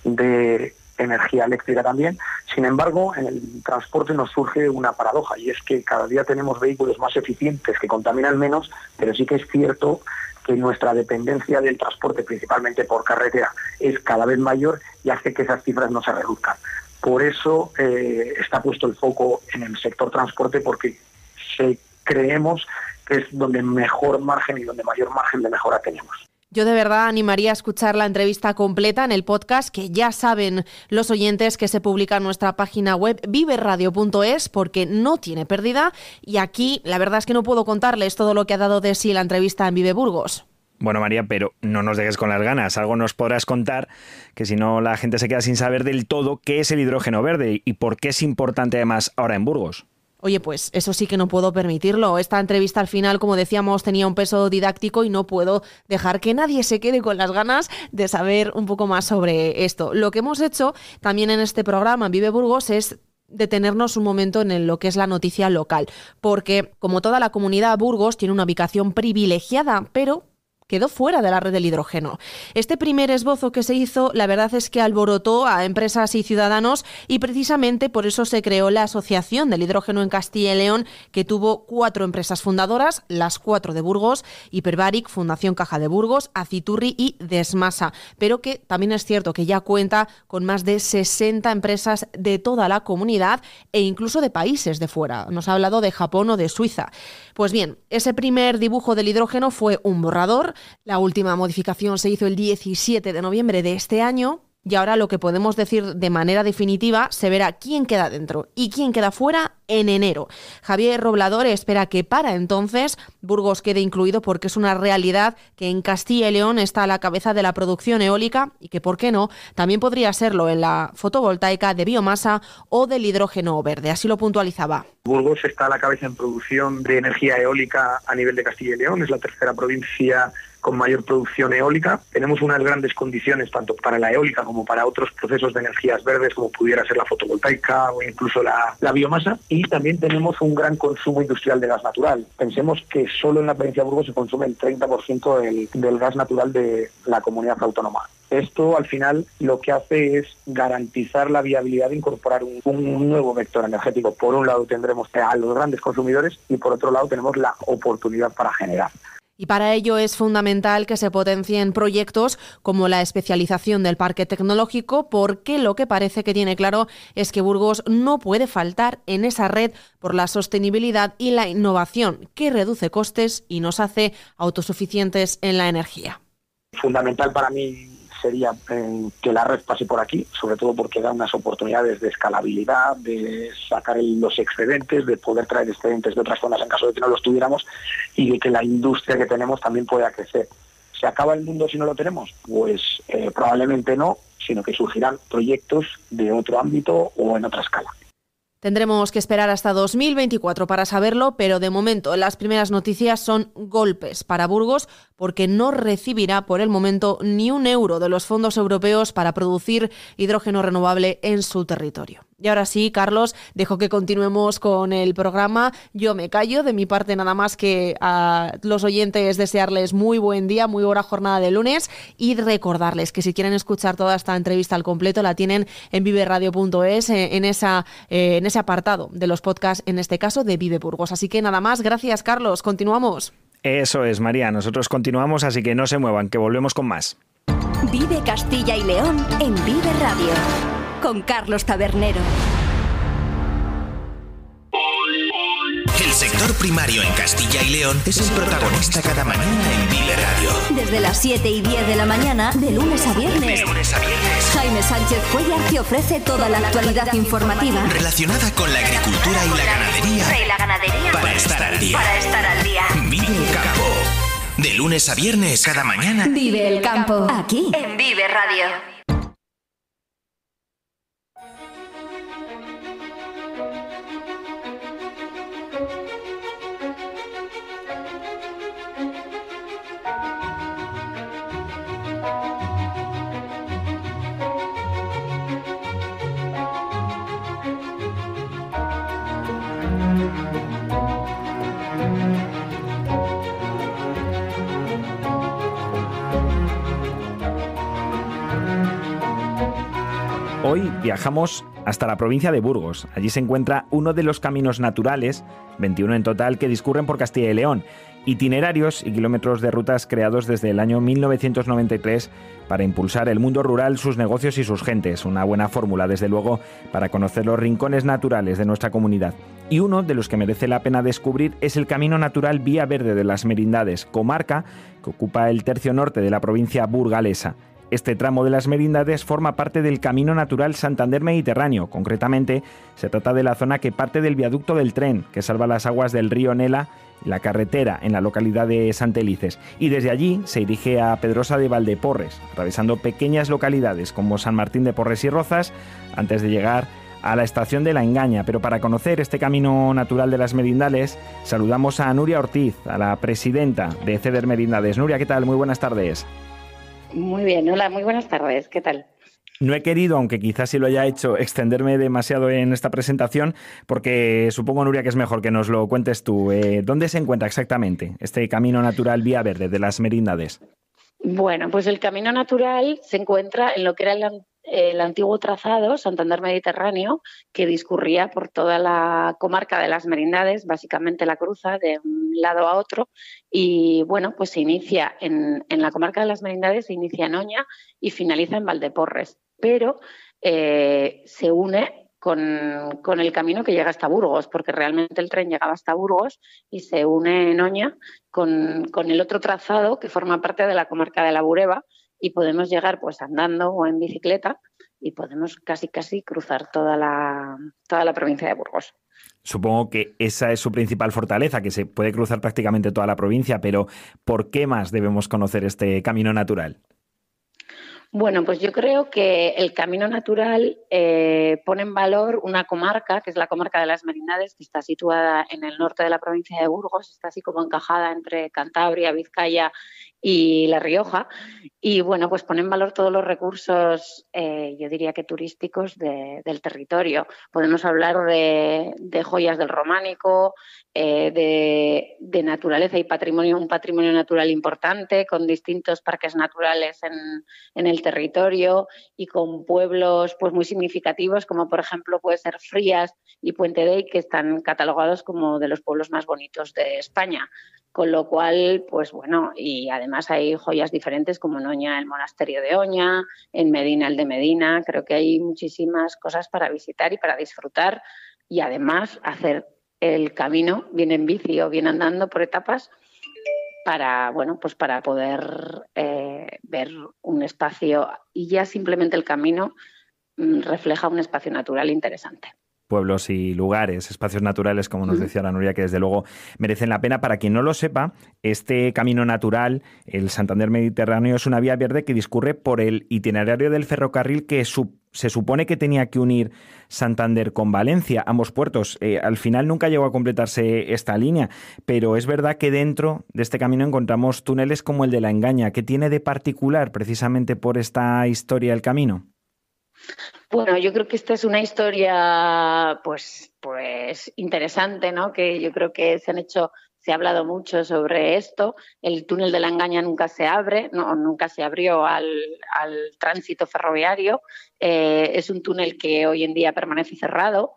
Speaker 8: de energía eléctrica también. Sin embargo, en el transporte nos surge una paradoja, y es que cada día tenemos vehículos más eficientes que contaminan menos, pero sí que es cierto que nuestra dependencia del transporte, principalmente por carretera, es cada vez mayor y hace que esas cifras no se reduzcan. Por eso eh, está puesto el foco en el sector transporte, porque se, creemos que es donde mejor margen y donde mayor margen de mejora tenemos.
Speaker 7: Yo de verdad animaría a escuchar la entrevista completa en el podcast, que ya saben los oyentes que se publica en nuestra página web vive radio punto es, porque no tiene pérdida. Y aquí la verdad es que no puedo contarles todo lo que ha dado de sí la entrevista en Vive Burgos.
Speaker 2: Bueno, María, pero no nos dejes con las ganas. Algo nos podrás contar, que si no la gente se queda sin saber del todo qué es el hidrógeno verde y por qué es importante además ahora en Burgos.
Speaker 7: Oye, pues eso sí que no puedo permitirlo. Esta entrevista al final, como decíamos, tenía un peso didáctico y no puedo dejar que nadie se quede con las ganas de saber un poco más sobre esto. Lo que hemos hecho también en este programa en Vive Burgos es detenernos un momento en lo que es la noticia local, porque como toda la comunidad, Burgos tiene una ubicación privilegiada, pero quedó fuera de la red del hidrógeno. Este primer esbozo que se hizo, la verdad es que alborotó a empresas y ciudadanos, y precisamente por eso se creó la Asociación del Hidrógeno en Castilla y León, que tuvo cuatro empresas fundadoras, las cuatro de Burgos: Hiperbaric, Fundación Caja de Burgos, Aciturri y Desmasa, pero que también es cierto que ya cuenta con más de sesenta empresas de toda la comunidad e incluso de países de fuera. Nos ha hablado de Japón o de Suiza. Pues bien, ese primer dibujo del hidrógeno fue un borrador. La última modificación se hizo el diecisiete de noviembre de este año, y ahora lo que podemos decir de manera definitiva, se verá quién queda dentro y quién queda fuera en enero. Javier Roblador espera que para entonces Burgos quede incluido, porque es una realidad que en Castilla y León está a la cabeza de la producción eólica y que, ¿por qué no?, también podría serlo en la fotovoltaica, de biomasa o del hidrógeno verde. Así lo puntualizaba.
Speaker 8: Burgos está a la cabeza en producción de energía eólica a nivel de Castilla y León, es la tercera provincia con mayor producción eólica. Tenemos unas grandes condiciones tanto para la eólica como para otros procesos de energías verdes, como pudiera ser la fotovoltaica o incluso la, la biomasa, y también tenemos un gran consumo industrial de gas natural. Pensemos que solo en la provincia de Burgos se consume el treinta por ciento del, del gas natural de la comunidad autónoma. Esto al final lo que hace es garantizar la viabilidad de incorporar un, un nuevo vector energético. Por un lado tendremos a los grandes consumidores y por otro lado tenemos la oportunidad para generar.
Speaker 7: Y para ello es fundamental que se potencien proyectos como la especialización del parque tecnológico, porque lo que parece que tiene claro es que Burgos no puede faltar en esa red por la sostenibilidad y la innovación, que reduce costes y nos hace autosuficientes en la energía.
Speaker 8: Fundamental para mí sería eh, que la red pase por aquí, sobre todo porque da unas oportunidades de escalabilidad, de sacar el, los excedentes, de poder traer excedentes de otras zonas en caso de que no los tuviéramos, y de que la industria que tenemos también pueda crecer. ¿Se acaba el mundo si no lo tenemos? Pues eh, probablemente no, sino que surgirán proyectos de otro ámbito o en otra escala.
Speaker 7: Tendremos que esperar hasta dos mil veinticuatro para saberlo, pero de momento las primeras noticias son golpes para Burgos, porque no recibirá por el momento ni un euro de los fondos europeos para producir hidrógeno renovable en su territorio. Y ahora sí, Carlos, dejo que continuemos con el programa. Yo me callo, de mi parte nada más que a los oyentes desearles muy buen día, muy buena jornada de lunes, y recordarles que si quieren escuchar toda esta entrevista al completo la tienen en vive radio punto es, en, esa, en ese apartado de los podcasts, en este caso de Vive Burgos. Así que nada más, gracias Carlos, continuamos.
Speaker 2: Eso es, María, nosotros continuamos, así que no se muevan, que volvemos con más.
Speaker 1: Vive Castilla y León en Vive Radio, con Carlos Tabernero.
Speaker 4: El sector primario en Castilla y León es el protagonista cada mañana en Vive Radio.
Speaker 1: Desde las siete y diez de la mañana, de lunes a viernes.
Speaker 4: De lunes a viernes.
Speaker 1: Jaime Sánchez Cuellar te ofrece toda la actualidad informativa
Speaker 4: relacionada con la agricultura y la ganadería.
Speaker 1: Y la ganadería.
Speaker 4: Para estar al día.
Speaker 1: Para estar al día.
Speaker 4: Vive el campo. De lunes a viernes, cada mañana.
Speaker 1: Vive el campo. Aquí, en Vive Radio.
Speaker 2: Hoy viajamos hasta la provincia de Burgos. Allí se encuentra uno de los caminos naturales, veintiuno en total, que discurren por Castilla y León. Itinerarios y kilómetros de rutas creados desde el año mil novecientos noventa y tres para impulsar el mundo rural, sus negocios y sus gentes. Una buena fórmula, desde luego, para conocer los rincones naturales de nuestra comunidad. Y uno de los que merece la pena descubrir es el Camino Natural Vía Verde de las Merindades, comarca que ocupa el tercio norte de la provincia burgalesa. Este tramo de las Merindades forma parte del Camino Natural Santander Mediterráneo. Concretamente, se trata de la zona que parte del viaducto del tren, que salva las aguas del río Nela y la carretera en la localidad de Santelices. Y desde allí se dirige a Pedrosa de Valdeporres, atravesando pequeñas localidades como San Martín de Porres y Rozas, antes de llegar a la estación de La Engaña. Pero para conocer este Camino Natural de las Merindades, saludamos a Nuria Ortiz, a la presidenta de CEDER Merindades. Nuria, ¿qué tal? Muy buenas tardes.
Speaker 9: Muy bien, hola, muy buenas tardes, ¿qué tal?
Speaker 2: No he querido, aunque quizás sí lo haya hecho, extenderme demasiado en esta presentación, porque supongo, Nuria, que es mejor que nos lo cuentes tú. Eh, ¿Dónde se encuentra exactamente este Camino Natural Vía Verde de las Merindades?
Speaker 9: Bueno, pues el Camino Natural se encuentra en lo que era el, el antiguo trazado Santander Mediterráneo, que discurría por toda la comarca de las Merindades, básicamente la cruza de un lado a otro, y bueno, pues se inicia en, en la comarca de las Merindades, se inicia en Oña y finaliza en Valdeporres, pero eh, se une con, con el camino que llega hasta Burgos, porque realmente el tren llegaba hasta Burgos y se une en Oña con, con el otro trazado que forma parte de la comarca de la Bureba, y podemos llegar pues andando o en bicicleta y podemos casi casi cruzar toda la, toda la provincia de Burgos.
Speaker 2: Supongo que esa es su principal fortaleza, que se puede cruzar prácticamente toda la provincia, pero ¿por qué más debemos conocer este camino natural?
Speaker 9: Bueno, pues yo creo que el Camino Natural eh, pone en valor una comarca, que es la comarca de las Merindades, que está situada en el norte de la provincia de Burgos, está así como encajada entre Cantabria, Vizcaya y La Rioja. Y bueno, pues pone en valor todos los recursos, eh, yo diría que turísticos de, del territorio. Podemos hablar de, de joyas del románico, eh, de, de naturaleza y patrimonio, un patrimonio natural importante, con distintos parques naturales en, en el territorio y con pueblos pues muy significativos, como por ejemplo puede ser Frías y Puente Dei, que están catalogados como de los pueblos más bonitos de España. Con lo cual, pues bueno, y además hay joyas diferentes como en Oña el monasterio de Oña, en Medina el de Medina. Creo que hay muchísimas cosas para visitar y para disfrutar, y además hacer el camino bien en bici o bien andando por etapas para, bueno, pues para poder eh, ver un espacio, y ya simplemente el camino mm, refleja un espacio natural interesante.
Speaker 2: Pueblos y lugares, espacios naturales, como nos decía la Nuria, que desde luego merecen la pena. Para quien no lo sepa, este camino natural, el Santander Mediterráneo, es una vía verde que discurre por el itinerario del ferrocarril que su, se supone que tenía que unir Santander con Valencia, ambos puertos. Eh, al final nunca llegó a completarse esta línea, pero es verdad que dentro de este camino encontramos túneles como el de La Engaña. ¿Qué tiene de particular precisamente por esta historia el camino?
Speaker 9: Bueno, yo creo que esta es una historia pues, pues interesante, ¿no? Que yo creo que se han hecho, se ha hablado mucho sobre esto. El túnel de La Engaña nunca se abre, no, nunca se abrió al, al tránsito ferroviario. Eh, es un túnel que hoy en día permanece cerrado.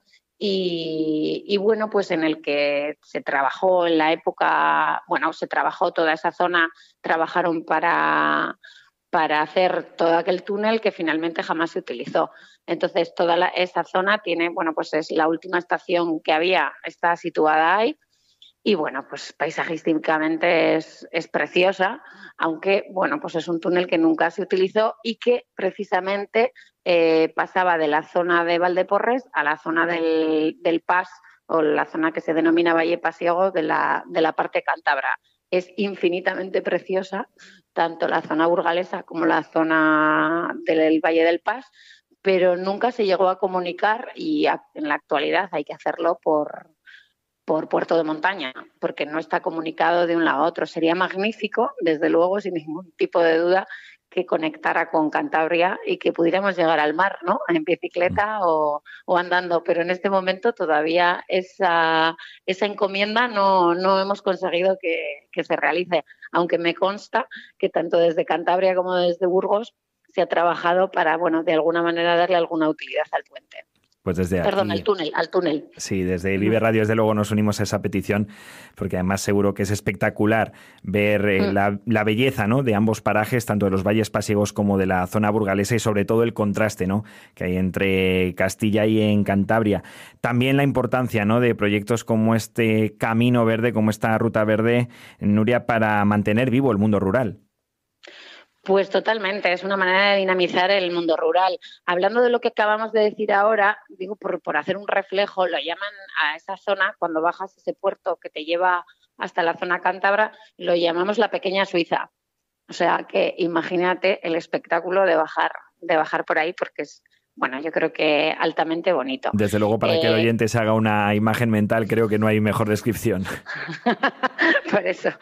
Speaker 9: Y, y bueno, pues en el que se trabajó en la época, bueno, se trabajó toda esa zona, trabajaron para para hacer todo aquel túnel que finalmente jamás se utilizó. Entonces, toda la, esa zona tiene, bueno, pues es la última estación que había, está situada ahí, y bueno, pues paisajísticamente es, es preciosa, aunque, bueno, pues es un túnel que nunca se utilizó y que precisamente eh, pasaba de la zona de Valdeporres a la zona del, del Pas, o la zona que se denomina Valle Pasiego de la, de la parte cántabra. Es infinitamente preciosa, tanto la zona burgalesa como la zona del Valle del Pas, pero nunca se llegó a comunicar, y en la actualidad hay que hacerlo por, por puerto de montaña, porque no está comunicado de un lado a otro. Sería magnífico, desde luego, sin ningún tipo de duda, que conectara con Cantabria y que pudiéramos llegar al mar, ¿no? En bicicleta o, o andando, pero en este momento todavía esa, esa encomienda no, no hemos conseguido que, que se realice, aunque me consta que tanto desde Cantabria como desde Burgos se ha trabajado para, bueno, de alguna manera darle alguna utilidad al puente.
Speaker 2: Pues desde
Speaker 9: Perdón,
Speaker 2: aquí,
Speaker 9: al túnel, al túnel.
Speaker 2: Sí, desde Vive Radio, desde luego, nos unimos a esa petición, porque además seguro que es espectacular ver eh, mm. la, la belleza, ¿no?, de ambos parajes, tanto de los valles pasiegos como de la zona burgalesa, y sobre todo el contraste, ¿no?, que hay entre Castilla y en Cantabria. También la importancia, ¿no?, de proyectos como este Camino Verde, como esta Ruta Verde, Nuria, para mantener vivo el mundo rural.
Speaker 9: Pues totalmente, es una manera de dinamizar el mundo rural. Hablando de lo que acabamos de decir ahora, digo, por, por hacer un reflejo, lo llaman a esa zona, cuando bajas ese puerto que te lleva hasta la zona cántabra, lo llamamos la pequeña Suiza. O sea que imagínate el espectáculo de bajar, de bajar por ahí, porque es, bueno, yo creo que altamente bonito.
Speaker 2: Desde luego, para eh, que el oyente se haga una imagen mental, creo que no hay mejor descripción.
Speaker 9: Por eso.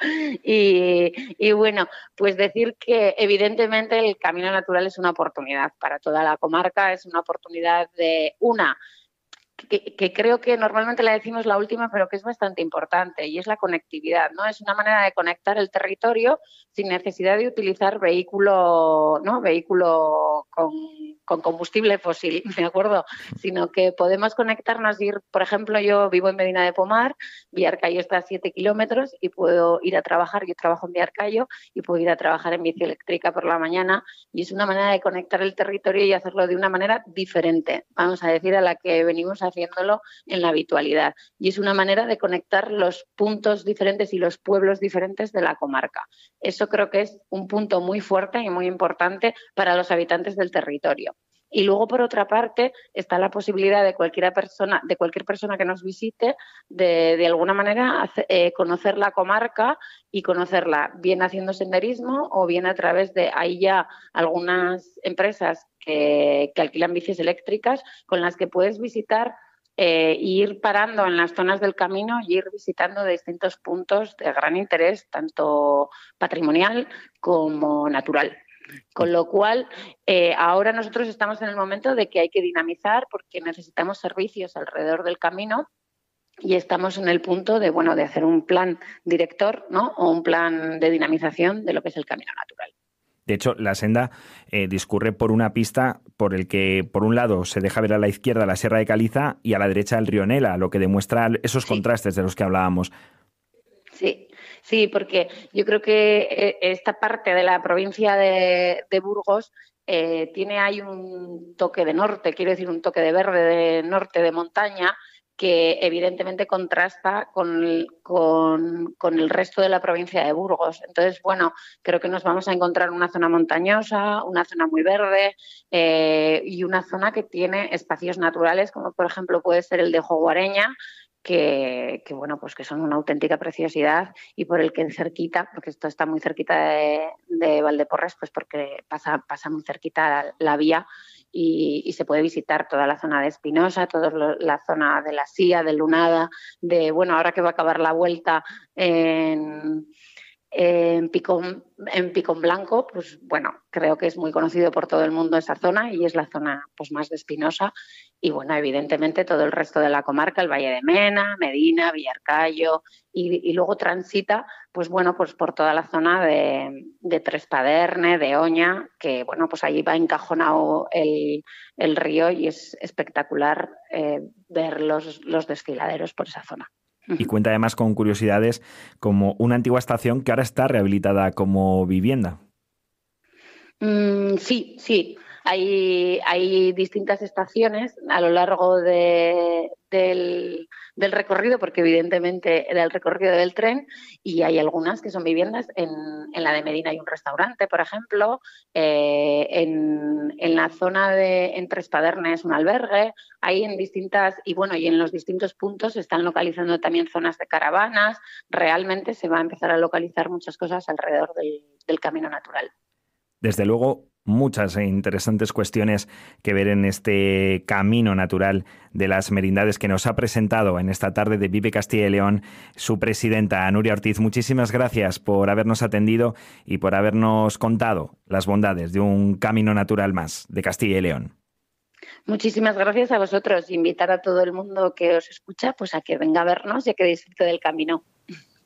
Speaker 9: Y, y bueno, pues decir que evidentemente el Camino Natural es una oportunidad para toda la comarca, es una oportunidad de una, que, que creo que normalmente la decimos la última, pero que es bastante importante, y es la conectividad, ¿no? Es una manera de conectar el territorio sin necesidad de utilizar vehículo, ¿no? Vehículo con, con combustible fósil, ¿de acuerdo? Sino que podemos conectarnos y ir, por ejemplo, yo vivo en Medina de Pomar, Villarcayo está a siete kilómetros y puedo ir a trabajar, yo trabajo en Villarcayo y puedo ir a trabajar en bici eléctrica por la mañana, y es una manera de conectar el territorio y hacerlo de una manera diferente, vamos a decir, a la que venimos haciéndolo en la habitualidad. Y es una manera de conectar los puntos diferentes y los pueblos diferentes de la comarca. Eso creo que es un punto muy fuerte y muy importante para los habitantes del territorio. Y luego, por otra parte, está la posibilidad de cualquier persona, de cualquier persona que nos visite, de, de alguna manera hace, eh, conocer la comarca y conocerla bien haciendo senderismo o bien a través de, hay ya algunas empresas que, que alquilan bicis eléctricas con las que puedes visitar e eh, ir parando en las zonas del camino y ir visitando distintos puntos de gran interés, tanto patrimonial como natural. Con lo cual, eh, ahora nosotros estamos en el momento de que hay que dinamizar porque necesitamos servicios alrededor del camino y estamos en el punto de, bueno, de hacer un plan director, ¿no?, o un plan de dinamización de lo que es el camino natural.
Speaker 2: De hecho, la senda eh, discurre por una pista por el que, por un lado, se deja ver a la izquierda la Sierra de Caliza y a la derecha el río Nela, lo que demuestra esos sí. contrastes de los que hablábamos.
Speaker 9: Sí. Sí, porque yo creo que esta parte de la provincia de, de Burgos eh, tiene ahí un toque de norte, quiero decir un toque de verde, de norte, de montaña, que evidentemente contrasta con, con, con el resto de la provincia de Burgos. Entonces, bueno, creo que nos vamos a encontrar una zona montañosa, una zona muy verde eh, y una zona que tiene espacios naturales, como por ejemplo puede ser el de Joguareña, Que, que bueno, pues que son una auténtica preciosidad y por el que cerquita, porque esto está muy cerquita de, de Valdeporres, pues porque pasa, pasa muy cerquita la, la vía y, y se puede visitar toda la zona de Espinosa, toda la zona de la Sía, de Lunada, de, bueno, ahora que va a acabar la vuelta en... En Picón, en Picón Blanco, pues bueno, creo que es muy conocido por todo el mundo esa zona y es la zona pues más de Espinosa y bueno, evidentemente todo el resto de la comarca, el Valle de Mena, Medina, Villarcayo y, y luego transita pues bueno, pues por toda la zona de, de Trespaderne, de Oña, que bueno, pues allí va encajonado el, el río y es espectacular eh, ver los, los desfiladeros por esa zona.
Speaker 2: Y cuenta además con curiosidades como una antigua estación que ahora está rehabilitada como vivienda.
Speaker 9: Mm, sí, sí. Hay, hay distintas estaciones a lo largo de, del, del recorrido, porque evidentemente era el recorrido del tren, y hay algunas que son viviendas. En, en la de Medina hay un restaurante, por ejemplo. Eh, en, en la zona de en Trespaderne es un albergue. Hay en distintas, y bueno, y en los distintos puntos se están localizando también zonas de caravanas. Realmente se va a empezar a localizar muchas cosas alrededor del, del camino natural.
Speaker 2: Desde luego, muchas e interesantes cuestiones que ver en este camino natural de las merindades que nos ha presentado en esta tarde de Vive Castilla y León su presidenta, Nuria Ortiz. Muchísimas gracias por habernos atendido y por habernos contado las bondades de un camino natural más de Castilla y León.
Speaker 9: Muchísimas gracias a vosotros. Invitar a todo el mundo que os escucha pues a que venga a vernos y a que disfrute del camino.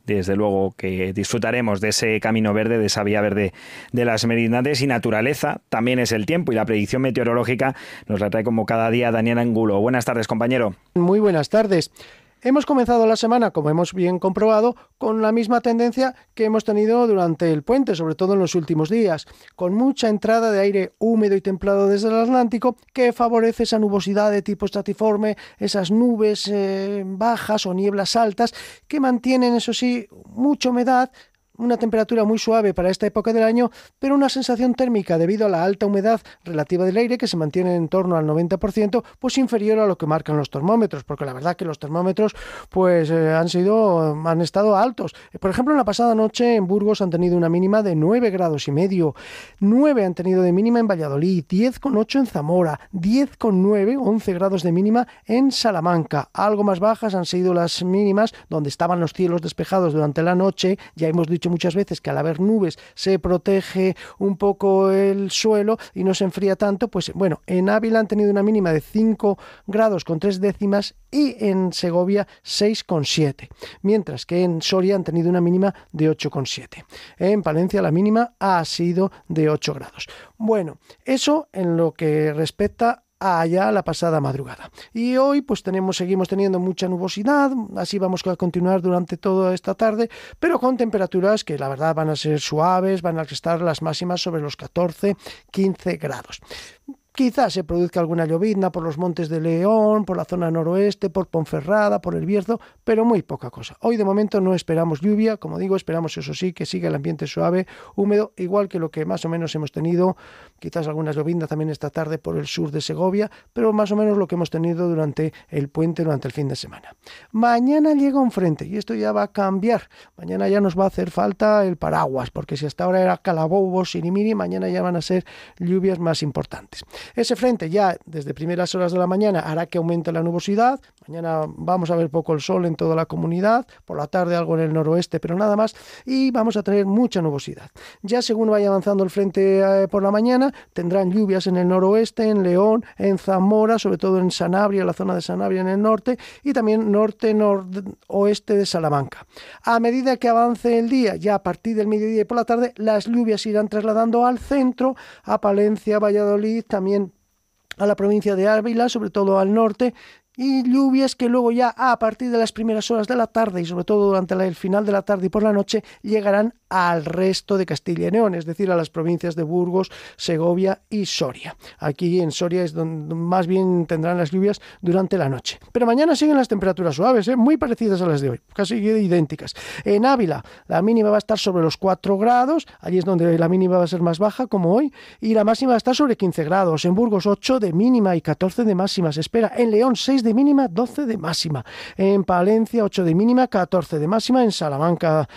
Speaker 2: desde luego que disfrutaremos de ese camino verde, de esa vía verde de las merindades. Y naturaleza también es el tiempo, y la predicción meteorológica nos la trae como cada día Daniel Angulo. Buenas tardes, compañero.
Speaker 10: Muy buenas tardes. Hemos comenzado la semana, como hemos bien comprobado, con la misma tendencia que hemos tenido durante el puente, sobre todo en los últimos días, con mucha entrada de aire húmedo y templado desde el Atlántico, que favorece esa nubosidad de tipo estratiforme, esas nubes eh, bajas o nieblas altas, que mantienen, eso sí, mucha humedad, una temperatura muy suave para esta época del año, pero una sensación térmica debido a la alta humedad relativa del aire, que se mantiene en torno al noventa por ciento, pues inferior a lo que marcan los termómetros, porque la verdad que los termómetros pues eh, han sido han estado altos. Por ejemplo, en la pasada noche en Burgos han tenido una mínima de nueve grados y medio, nueve han tenido de mínima en Valladolid, diez coma ocho en Zamora, diez coma nueve, once grados de mínima en Salamanca. Algo más bajas han sido las mínimas donde estaban los cielos despejados durante la noche. Ya hemos dicho muchas veces que al haber nubes se protege un poco el suelo y no se enfría tanto. Pues bueno, en Ávila han tenido una mínima de cinco grados con tres décimas y en Segovia seis coma siete, mientras que en Soria han tenido una mínima de ocho coma siete. En Palencia la mínima ha sido de ocho grados. Bueno, eso en lo que respecta allá la pasada madrugada. Y hoy pues tenemos, seguimos teniendo mucha nubosidad, así vamos a continuar durante toda esta tarde, pero con temperaturas que la verdad van a ser suaves, van a estar las máximas sobre los catorce, quince grados. Quizás se produzca alguna llovizna por los montes de León, por la zona noroeste, por Ponferrada, por el Bierzo, pero muy poca cosa. Hoy de momento no esperamos lluvia, como digo, esperamos eso sí que siga el ambiente suave, húmedo, igual que lo que más o menos hemos tenido, quizás alguna llovizna también esta tarde por el sur de Segovia, pero más o menos lo que hemos tenido durante el puente, durante el fin de semana. Mañana llega un frente y esto ya va a cambiar. Mañana ya nos va a hacer falta el paraguas, porque si hasta ahora era calabobos, sirimiri, mañana ya van a ser lluvias más importantes. Ese frente ya desde primeras horas de la mañana hará que aumente la nubosidad. Mañana vamos a ver poco el sol en toda la comunidad, por la tarde algo en el noroeste, pero nada más, y vamos a tener mucha nubosidad. Ya según vaya avanzando el frente eh, por la mañana, tendrán lluvias en el noroeste, en León, en Zamora, sobre todo en Sanabria, la zona de Sanabria en el norte, y también norte, noroeste de Salamanca. A medida que avance el día, ya a partir del mediodía y por la tarde, las lluvias se irán trasladando al centro, a Palencia, Valladolid, también a la provincia de Ávila, sobre todo al norte, y lluvias que luego ya a partir de las primeras horas de la tarde y sobre todo durante el final de la tarde y por la noche llegarán al resto de Castilla y León, es decir, a las provincias de Burgos, Segovia y Soria. Aquí en Soria es donde más bien tendrán las lluvias durante la noche. Pero mañana siguen las temperaturas suaves, ¿eh? Muy parecidas a las de hoy, casi idénticas. En Ávila la mínima va a estar sobre los cuatro grados, allí es donde la mínima va a ser más baja como hoy, y la máxima va a estar sobre quince grados. En Burgos ocho de mínima y catorce de máxima se espera. En León seis de mínima, doce de máxima. En Palencia ocho de mínima, catorce de máxima. En Salamanca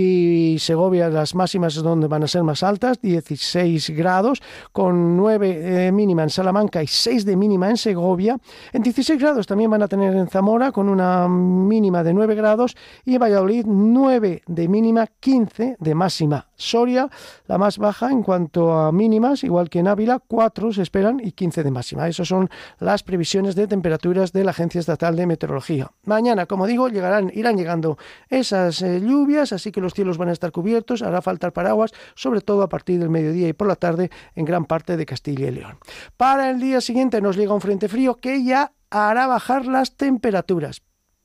Speaker 10: y Segovia las máximas es donde van a ser más altas, dieciséis grados, con nueve de mínima en Salamanca y seis de mínima en Segovia. En dieciséis grados también van a tener en Zamora, con una mínima de nueve grados, y en Valladolid nueve de mínima, quince de máxima. Soria, la más baja en cuanto a mínimas, igual que en Ávila, cuatro se esperan y quince de máxima. Esas son las previsiones de temperaturas de la Agencia Estatal de Meteorología. Mañana, como digo, llegarán, irán llegando esas eh, lluvias, así que los cielos van a estar cubiertos, hará falta el paraguas, sobre todo a partir del mediodía y por la tarde en gran parte de Castilla y León. Para el día siguiente nos llega un frente frío que ya hará bajar las temperaturas.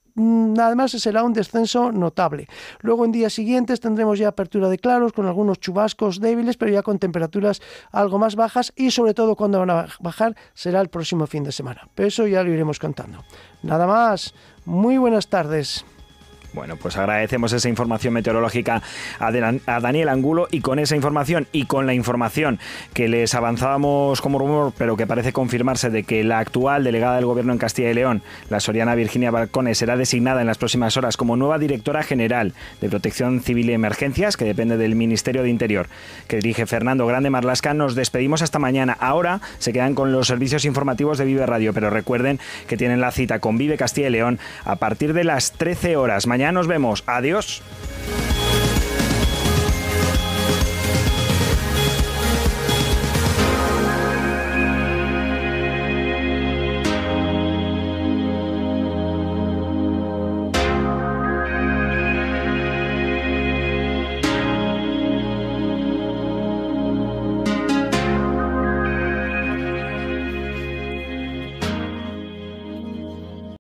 Speaker 10: Además será un descenso notable. Luego en días siguientes tendremos ya apertura de claros con algunos chubascos débiles, pero ya con temperaturas algo más bajas, y sobre todo cuando van a bajar será el próximo fin de semana. Pero eso ya lo iremos contando. Nada más, muy buenas tardes.
Speaker 2: Bueno, pues agradecemos esa información meteorológica a Daniel Angulo, y con esa información y con la información que les avanzábamos como rumor, pero que parece confirmarse, de que la actual delegada del Gobierno en Castilla y León, la soriana Virginia Balcones, será designada en las próximas horas como nueva directora general de Protección Civil y Emergencias, que depende del Ministerio de Interior, que dirige Fernando Grande Marlaska. Nos despedimos hasta mañana. Ahora se quedan con los servicios informativos de Vive Radio, pero recuerden que tienen la cita con Vive Castilla y León a partir de las trece horas. Mañana nos vemos. Adiós.